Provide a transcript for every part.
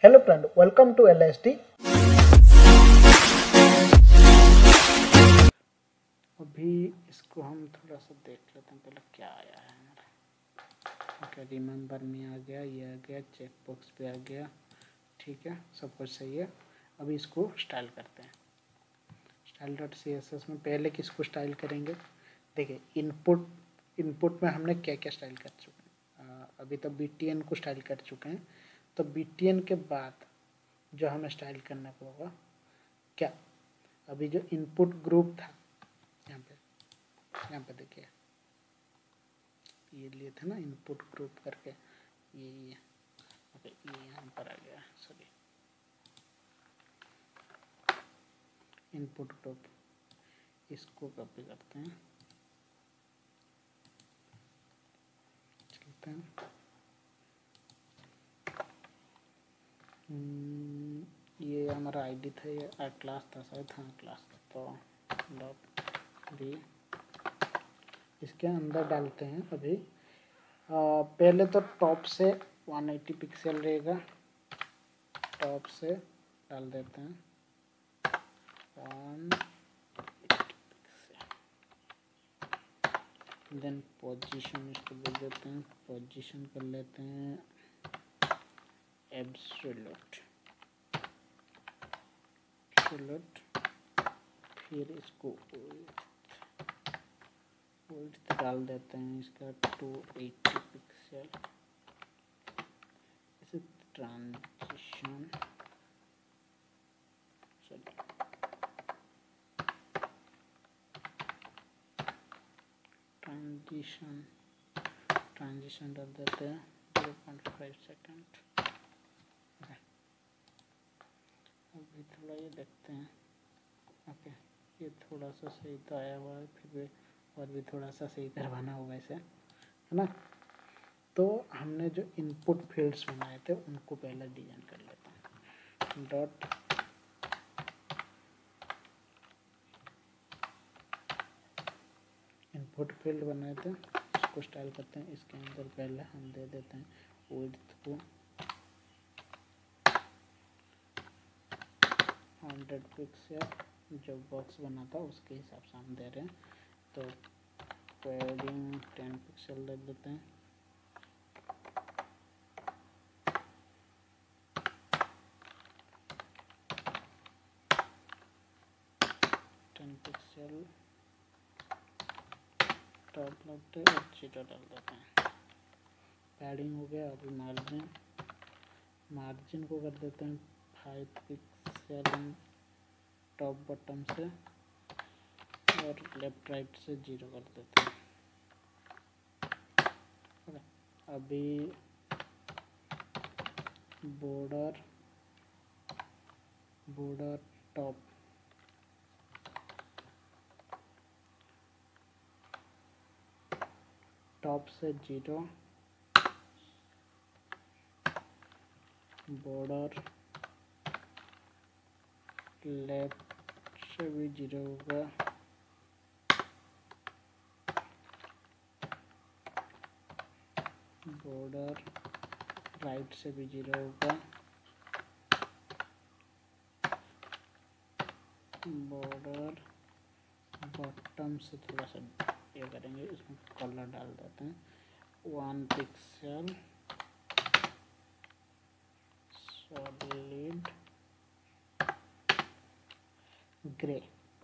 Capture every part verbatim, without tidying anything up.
Hello friend, welcome to L S D. अभी इसको हम थोड़ा सा देख लेते हैं पहले क्या आया है हमारा। ओके, रिमेंबर में आ गया, ये आ गया, चेक बॉक्स पे आ गया, ठीक है, सब कुछ सही है। अभी इसको स्टाइल करते हैं। Style dot C S S में पहले किसको स्टाइल करेंगे? देखिए, इनपुट इनपुट में हमने क्या क्या स्टाइल कर चुके हैं। अभी तो बी टी एन को स्टाइल कर चुके हैं, तो बी टी एन के बाद जो हमें स्टाइल करना होगा क्या, अभी जो इनपुट ग्रुप था यहाँ पे यहाँ पे देखिए, ये लिए थे ना इनपुट ग्रुप करके, ये ये ओके, ये यहाँ पर आ गया, सॉरी, इनपुट ग्रुप, इसको कॉपी करते हैं, चलते हैं। ये हमारा आईडी था, ये आ, क्लास था शायद, हाँ क्लास था, तो डॉट बी इसके अंदर डालते हैं। अभी आ, पहले तो टॉप से वन एटी पिक्सल रहेगा, टॉप से डाल देते हैं one eighty pixel, then position इसको बोल देते हैं, पोजीशन कर लेते हैं एब्सोल्यूट एब्सोल्यूट, फिर इसको विड्थ डाल देते हैं इसका टू एटी पिक्सल, इसे ट्रांजिशन ट्रांजिशन ट्रांजिशन डाल देते हैं ज़ीरो पॉइंट फाइव सेकेंड। अभी थोड़ा ये देखते हैं, ओके, ये थोड़ा सा सही तो आया हुआ है, फिर भी और भी थोड़ा सा सही करवाना होगा इसे, है ना। तो हमने जो इनपुट फील्ड्स बनाए थे उनको पहले डिजाइन कर लेते हैं। डॉट इनपुट फील्ड बनाए थे, इसको स्टाइल करते हैं। इसके अंदर पहले हम दे देते हैं विड्थ को हंड्रेड पिक्सल, जो बॉक्स बना था उसके हिसाब से हम दे रहे हैं, तो पैडिंग टेन पिक्सल दे देते हैं। टेन पिक्सल टॉप लगते और जीरो डाल देते हैं। पैडिंग हो गया। अभी मार्जिन मार्जिन को कर देते हैं फाइव पिक्सल टॉप बॉटम से, और लेफ्ट राइट से जीरो कर देते हैं। अभी बॉर्डर बॉर्डर टॉप टॉप से जीरो, बॉर्डर लेफ्ट से भी जीरो होगा, बॉर्डर राइट से भी जीरो होगा, बॉर्डर बॉटम से थोड़ा सा ये करेंगे, इसमें कलर डाल देते हैं वन पिक्सल सॉलिड ग्रे,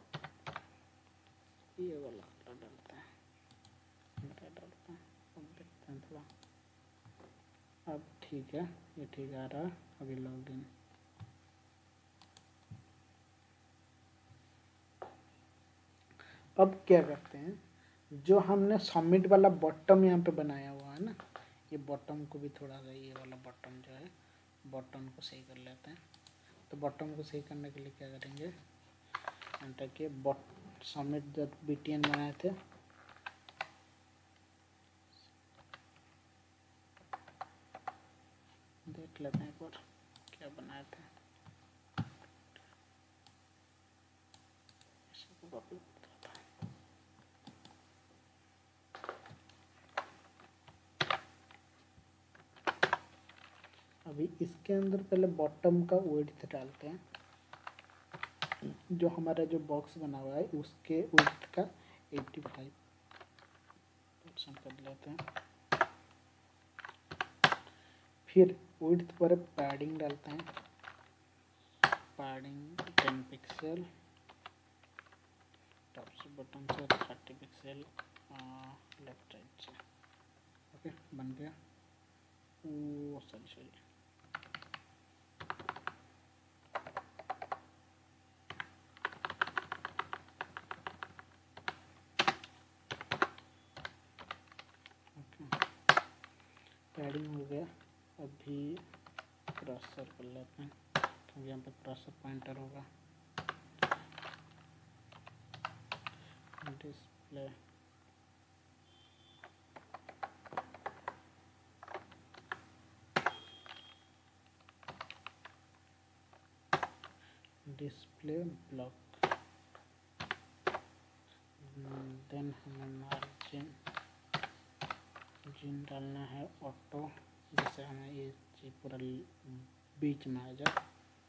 ये वाला कलर डालते हैं, ग्रे डालते हैं। अब देखते हैं थोड़ा, अब ठीक है, ये ठीक आ रहा है। अभी लॉगिन, अब क्या करते हैं, जो हमने सबमिट वाला बॉटम यहाँ पे बनाया हुआ है ना, ये बॉटम को भी थोड़ा सा, ये वाला बॉटम जो है, बॉटम को सही कर लेते हैं। तो बॉटम को सही करने के लिए क्या करेंगे, एंटर किए, bot submit dot B T N बनाए थे, देख लेते हैं एक बार क्या बनाए थे। इसको कॉपी अब अभी इसके अंदर पहले बॉटम का विड्थ डालते हैं, जो हमारा जो बॉक्स बना हुआ है उसके विड्थ का पचासी परसेंट कर लेते हैं। फिर विड्थ पर पैडिंग डालते हैं, पैडिंग टेन पिक्सल, टॉप से बटन से थर्टी पिक्सल, लेफ्ट साइड से। ओके, बन गया। ओ सॉरी सॉरी पैडिंग हो गया। अभी क्रॉसर कर लेते हैं, क्योंकि यहाँ पे क्रॉसर पॉइंटर होगा। डिस्प्ले डिस्प्ले ब्लॉक, देन हमें मार्जिन जिन डालना है ऑटो, जिससे हमें ये चीज पूरा बीच में आ जाए।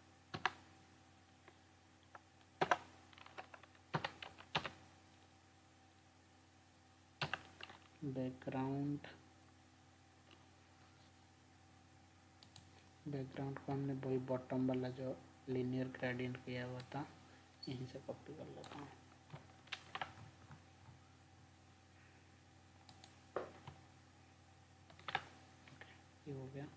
बैकग्राउंड बैकग्राउंड को हमने वही बॉटम वाला जो लीनियर ग्रेडियंट किया हुआ था यहीं से कॉपी कर लेता हूँ। ये हो गया।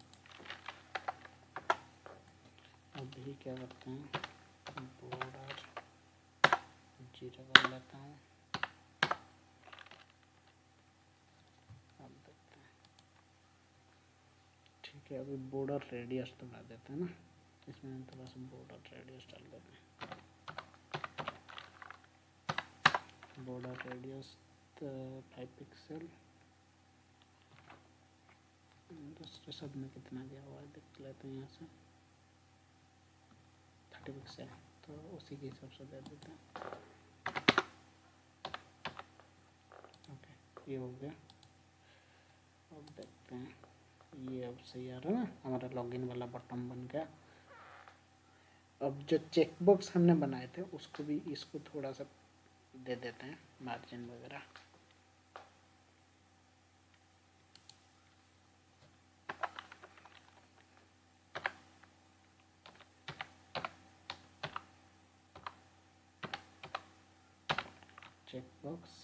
अभी क्या करते हैं, बॉर्डर जीरो कर लेता हूँ। अब देखते हैं, ठीक है। अभी बॉर्डर रेडियस तो डाल देते हैं ना, इसमें थोड़ा सा बॉर्डर रेडियस डाल देते हैं। बॉर्डर रेडियस फाइव पिक्सल, दूसरे शब्द में कितना दिया हुआ है देख लेते हैं। यहाँ से थर्टी पिक्सल, तो उसी के हिसाब से दे देते हैं। ओके, ये हो गया। अब देखते हैं, ये अब सही आ रहा है ना, हमारा लॉगिन वाला बटन बन गया। अब जो चेक बॉक्स हमने बनाए थे उसको भी, इसको थोड़ा सा दे देते हैं मार्जिन वगैरह। चेक बॉक्स,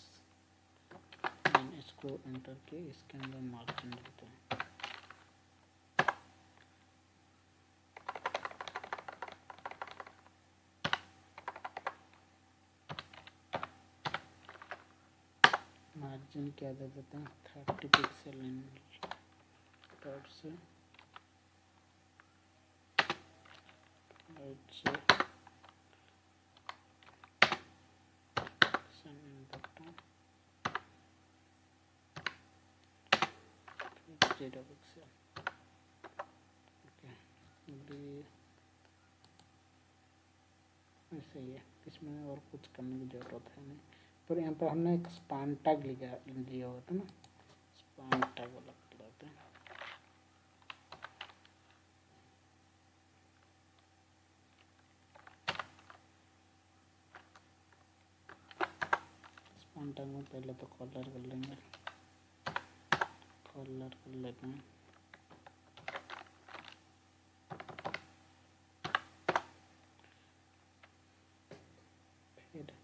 इसको एंटर के इसके अंदर मार्जिन देते हैं। मार्जिन क्या दे देते हैं, थर्टी पिक्सल इन टॉप से, राइट से बटन, जीरो पिक्सल। ओके, अभी ऐसे ही है, इसमें और कुछ करने की जरूरत है नहीं। पर यहाँ पर हमने एक स्पान टैग लिया लिया हुआ था ना, स्पान टैग वाला लगाते हैं। स्पान टैग में पहले तो कलर कर लेंगे, कलर कर लेते हैं। फिर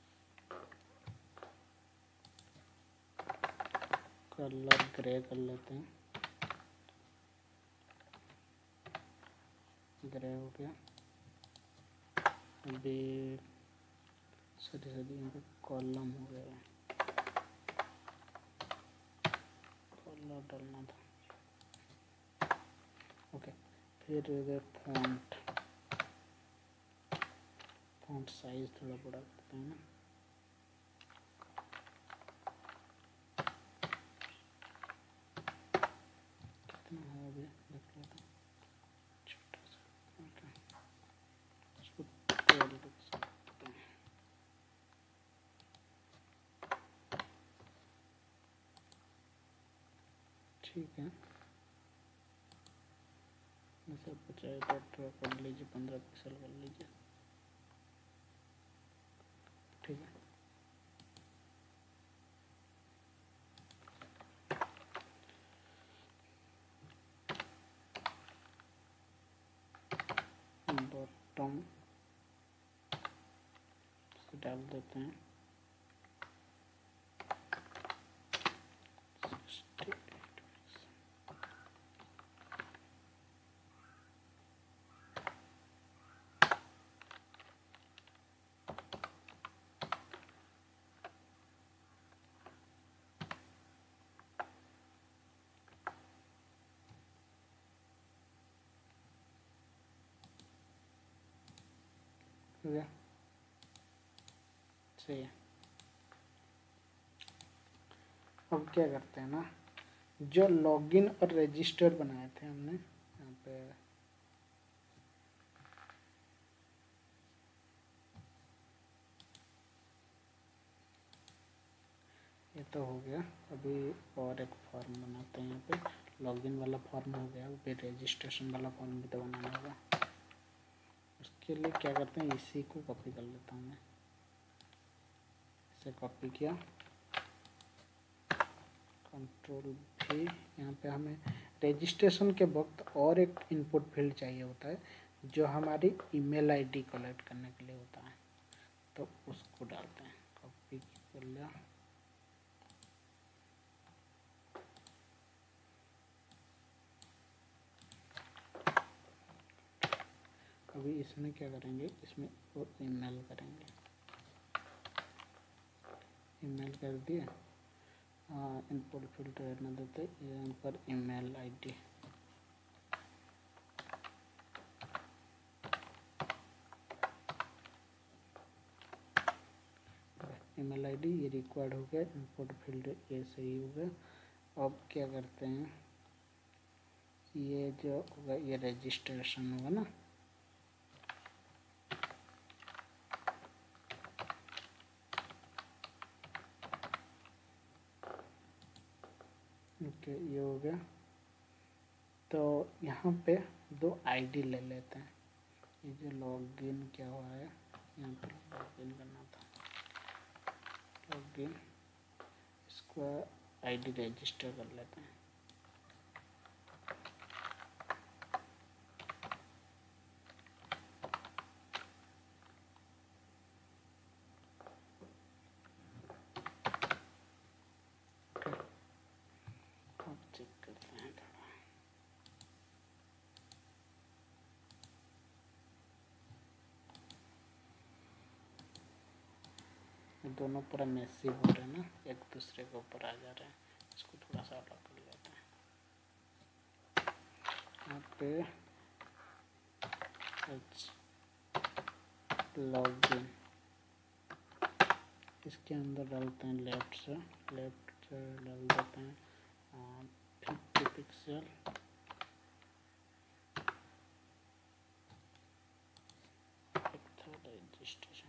कलर ग्रे कर लेते हैं, ग्रे हो गया। अभी सॉरी सॉरी यहाँ पे कॉलम हो गया है, कॉलर डालना था। ओके, फिर फॉन्ट फॉन्ट साइज थोड़ा बड़ा करते हैं ना, कितना है अभी देख लेते हैं, छोटा सा। ओके, इसको ट्वेल्व करते हैं। ठीक है, चाहे तो थोड़ा कर लीजिए, पंद्रह पिक्सल कर लीजिए, ठीक है। बॉटम से डाल देते हैं हो गया, सही है। अब क्या करते हैं ना, जो लॉगिन और रजिस्टर बनाए थे हमने यहाँ पे, ये तो हो गया। अभी और एक फॉर्म बनाते हैं यहाँ पे। लॉगिन वाला फॉर्म हो गया, फिर रजिस्ट्रेशन वाला फॉर्म भी तो बनाना होगा। उसके लिए क्या करते हैं, इसी को कॉपी कर लेता हूँ मैं। इसे कॉपी किया, कंट्रोल भी। यहाँ पे हमें रजिस्ट्रेशन के वक्त और एक इनपुट फील्ड चाहिए होता है, जो हमारी ईमेल आईडी कलेक्ट करने के लिए होता है, तो उसको डालते हैं। कॉपी कर लिया, अभी इसमें क्या करेंगे, इसमें वो ईमेल करेंगे। ईमेल कर दिए, इनपुट फील्ड रहने देते, यहाँ पर ईमेल आईडी। ईमेल आईडी ये रिक्वायर्ड हो गया, इनपुट फील्ड ये सही हो गया। अब क्या करते हैं, ये जो होगा ये रजिस्ट्रेशन होगा ना, ओके ये हो गया। तो यहाँ पे दो आईडी ले लेते हैं। ये जो लॉगिन क्या हुआ है, यहाँ पे लॉगिन करना था, लॉगिन, इसको आईडी रजिस्टर कर लेते हैं। अब चेक करते हैं थोड़ा, दोनों पूरा मैसी हो रहे हैं ना, एक दूसरे के ऊपर आ जा रहे हैं। इसको थोड़ा सा अलग कर लेते हैं। यहाँ पे लॉगिन, इसके अंदर डालते हैं लेफ्ट से, लेफ्ट से डाल देते हैं फिफ्टी पिक्सल, रजिस्ट्रेशन।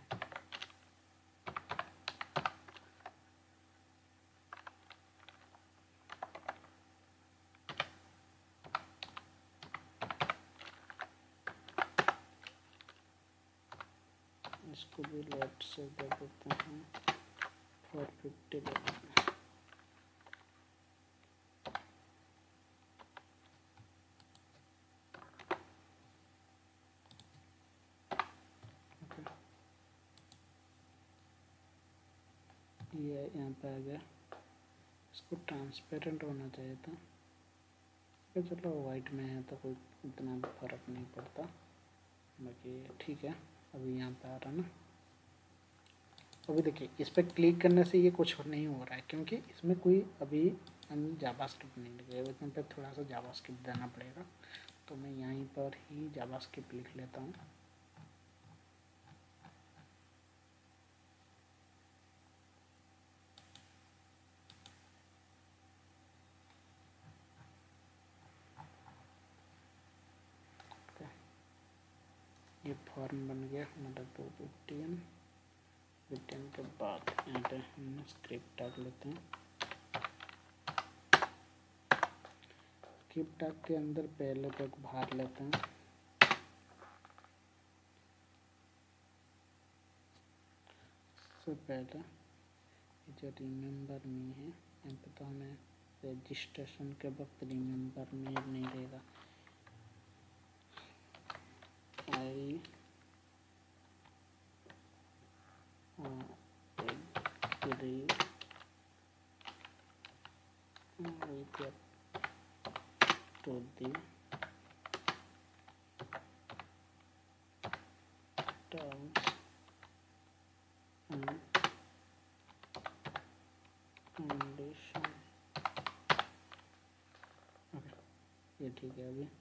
इसको भी लेफ्ट से दे देते हैं, फोर फिफ्टी दे देते हैं। ये यहाँ पे आ गया। इसको ट्रांसपेरेंट होना चाहिए था, तो चलो वाइट में है तो कोई इतना भी फर्क नहीं पड़ता, बाकी ठीक है। अभी यहाँ पे आ रहा ना, अभी देखिए इस पर क्लिक करने से ये कुछ नहीं हो रहा है, क्योंकि इसमें कोई अभी हम जावास्क्रिप्ट नहीं लिखे, इसमें पे थोड़ा सा जावास्क्रिप्ट देना पड़ेगा। तो मैं यहीं पर ही जावास्क्रिप्ट लिख लेता हूँ। ये फॉर्म बन गया हमारा दो फिफ्टीन। फिफ्टीन के बाद यहाँ पे हम स्क्रिप्ट टाक लेते हैं। स्क्रिप्ट टाक के अंदर पहले तक बाहर लेते हैं, सबसे पहले जो रिमेंबर मी है, यहाँ पे तो हमें रजिस्ट्रेशन के वक्त रिमेंबर मी नहीं रहेगा। I agree with to the terms and condition। Okay, ये ठीक है। अभी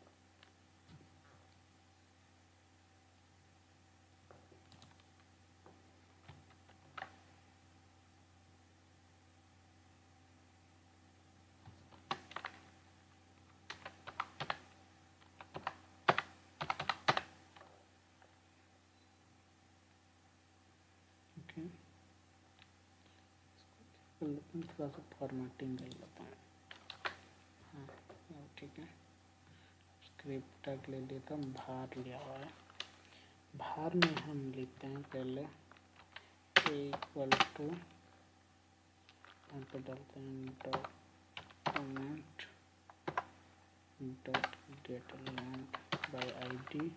ओके, थोड़ा सा फॉर्मेटिंग कर लेता हूँ। हाँ, ठीक है। स्क्रिप्ट टैग ले लेता हूँ, भार लिया हुआ है। भार में हम लिखते हैं पहले इक्वल टू, यहाँ पे डालते हैं document dot get element by ID.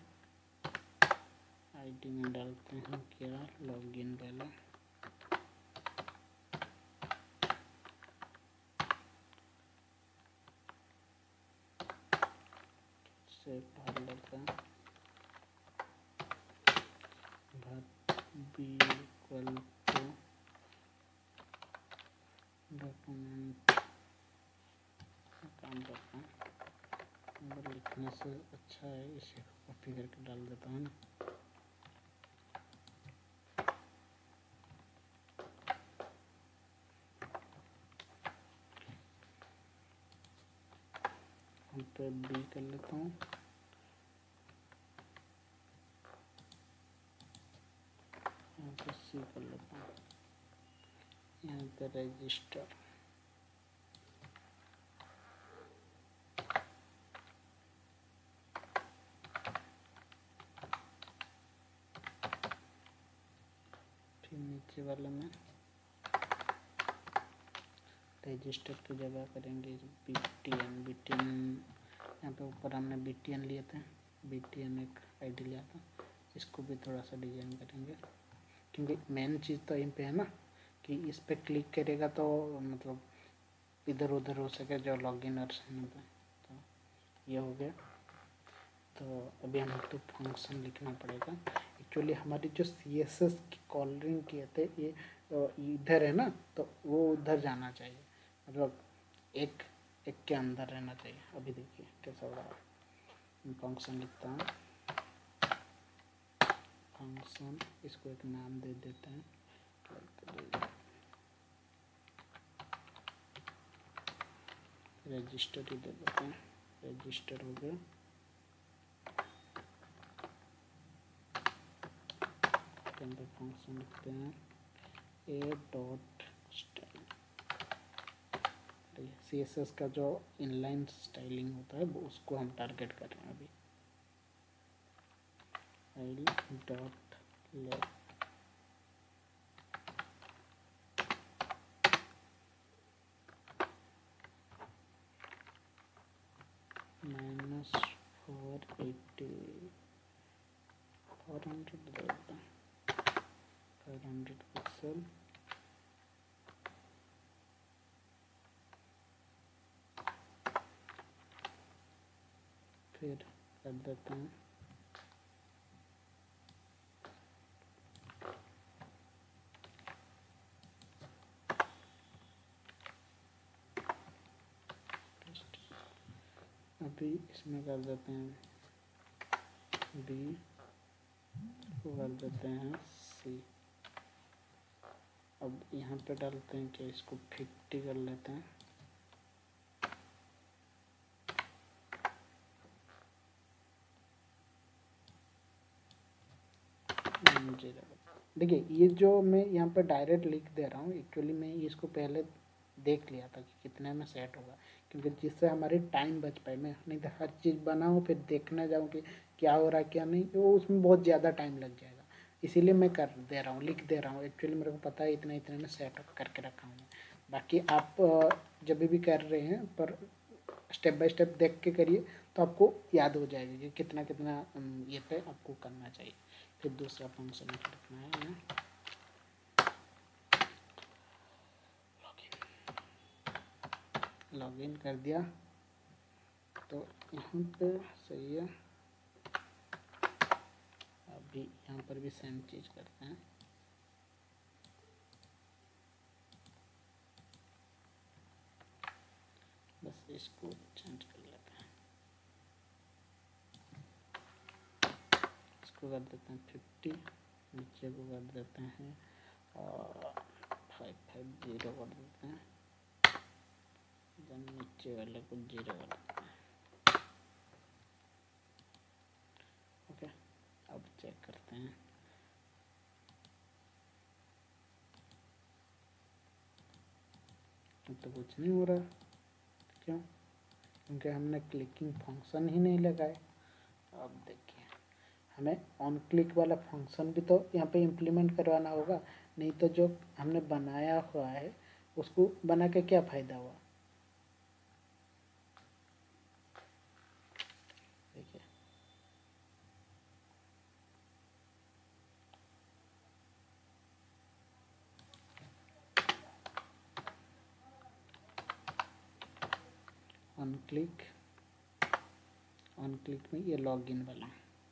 ID में डालते हैं क्या, लॉगिन पहले, से भर लेते हैं भर बी इक्वल टू डॉक्यूमेंट। काम करता हूँ, नंबर लिखने से अच्छा है, इसे कॉपी करके डाल देता हूँ। हम पे बी कर लेता हूँ, यहाँ पे सी कर लेता हूँ, यहाँ पे रजिस्टर। फिर नीचे वाले में रजिस्टर की जगह करेंगे B T N. B T N यहाँ पे ऊपर हमने बी टी एन लिए थे, बी टी एन एक आईडी लिया था, इसको भी थोड़ा सा डिजाइन करेंगे, क्योंकि मेन चीज़ तो यहीं पे है ना कि इस पे क्लिक करेगा तो मतलब इधर उधर हो सके जो लॉगिन और साइन पे। तो ये हो गया। तो अभी हम तो फंक्शन लिखना पड़ेगा। एक्चुअली हमारी जो सी एस एस की कॉलरिंग किए थे ये इधर है ना, तो वो उधर जाना चाहिए, मतलब एक एक के अंदर रहना चाहिए। अभी देखिए कैसा हो रहा है। फंक्शन लिखता हूँ, फंक्शन, इसको एक नाम दे देते हैं, रजिस्टर ही दे देते हैं। रजिस्टर हो गया। अंदर फंक्शन लिखते हैं A dot style. C S S का जो इनलाइन स्टाइलिंग होता है वो उसको हम टारगेट कर रहे हैं अभी। File dot let minus four eighty four hundred five hundred pixel. फिर कर देते हैं अभी इसमें कर देते हैं बी को कर देते हैं सी। अब यहाँ पे डालते हैं कि इसको फिफ्टी कर लेते हैं। देखिए ये जो मैं यहाँ पे डायरेक्ट लिख दे रहा हूँ, एक्चुअली मैं इसको पहले देख लिया था कि कितने में सेट होगा, क्योंकि जिससे हमारी टाइम बच पाए। मैं नहीं तो हर चीज़ बनाऊँ फिर देखने जाऊँ कि क्या हो रहा है क्या नहीं, तो उसमें बहुत ज़्यादा टाइम लग जाएगा। इसीलिए मैं कर दे रहा हूँ, लिख दे रहा हूँ। एक्चुअली मेरे को पता है इतना इतना मैं सेटअप करके रखा हूँ। बाकी आप जब भी कर रहे हैं पर स्टेप बाय स्टेप देख के करिए तो आपको याद हो जाएगा कि कितना कितना ये पे आपको करना चाहिए। फिर दूसरा फंक्शन लिखना है हमें, लॉगिन कर दिया तो यहाँ पे सही है। अभी यहाँ पर भी सेम चीज़ करते हैं। बस इसको चेंज कर लेते हैं, इसको कर देते हैं फिफ्टी, नीचे को कर देते हैं और फाइव फाइव जीरो कर देते हैं, देन नीचे वाले को जीरो कर देते हैं। ओके, अब चेक करते हैं। तो कुछ नहीं हो रहा, क्यों? क्योंकि हमने क्लिकिंग फंक्शन ही नहीं लगाए। अब देखिए, हमें ऑन क्लिक वाला फंक्शन भी तो यहाँ पे इम्प्लीमेंट करवाना होगा, नहीं तो जो हमने बनाया हुआ है उसको बना के क्या फ़ायदा हुआ। देखिए, ऑन क्लिक, ऑन क्लिक में ये लॉगिन वाला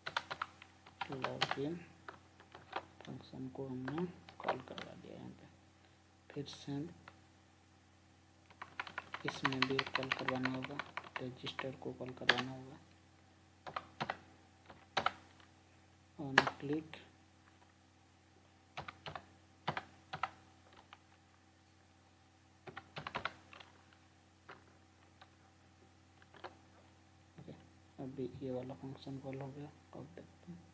लॉगिन फंक्शन को हमने कॉल करवा दिया यहाँ पे। फिर सेंड, इसमें भी कॉल करवाना होगा, रजिस्टर को कॉल करवाना होगा। ऑन क्लिक, ओके, अभी ये वाला फंक्शन कॉल हो गया। अब देखते हैं,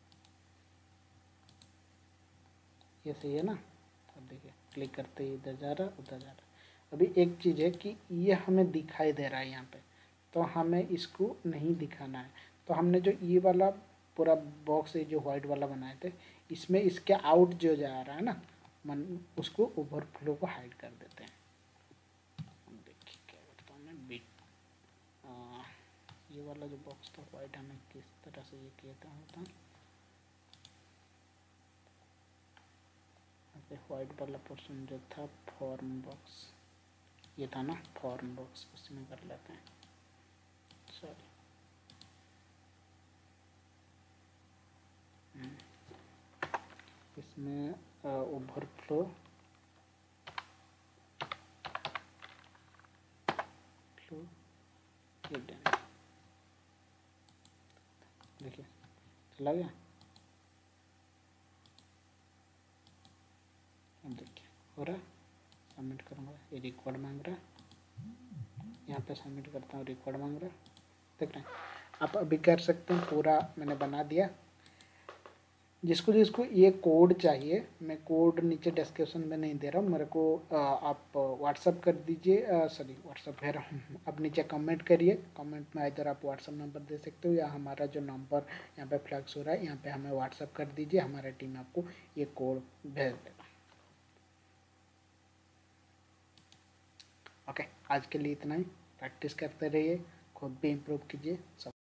ये सही है ना। अब देखिए, क्लिक करते ही इधर जा रहा, उधर जा रहा। अभी एक चीज़ है कि ये हमें दिखाई दे रहा है यहाँ पे, तो हमें इसको नहीं दिखाना है। तो हमने जो ये वाला पूरा बॉक्स है जो वाइट वाला बनाए थे, इसमें इसके आउट जो जा रहा है ना, मन उसको ओवरफ्लो को हाइड कर देते हैं। देखिए क्या करता हूँ मैं, बिट ये वाला जो बॉक्स था वाइट, हमें किस तरह से ये किया था होता वाइट वाला पोर्शन जो था फॉर्म बॉक्स, ये था ना फॉर्म बॉक्स, उसमें कर लेते हैं। सॉरी, इसमें ओवरफ्लो फ्लो हिडन, देखिए चला गया। अब देखिए हो रहा है, सबमिट करूँगा, ये रिकॉर्ड मांग रहा है, यहाँ पे सबमिट करता हूँ, रिकॉर्ड मांग रहा है। देख रहे हैं आप, अभी कर सकते हैं। पूरा मैंने बना दिया। जिसको जिसको ये कोड चाहिए, मैं कोड नीचे डिस्क्रिप्शन में नहीं दे रहा हूँ, मेरे को आप व्हाट्सअप कर दीजिए, सॉरी व्हाट्सअप कह रहा हूँ, आप नीचे कमेंट करिए। कमेंट में इधर आप व्हाट्सअप नंबर दे सकते हो, या हमारा जो नंबर यहाँ पे फ्लैक्स हो रहा है यहाँ पे हमें व्हाट्सअप कर दीजिए, हमारा टीम आपको ये कोड भेज देगा। ओके, आज के लिए इतना ही। प्रैक्टिस करते रहिए, खुद भी इम्प्रूव कीजिए। सब